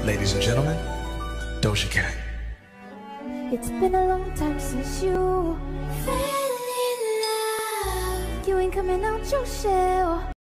Ladies and gentlemen, Doja Cat. It's been a long time since you fell in love. You ain't coming out your shell.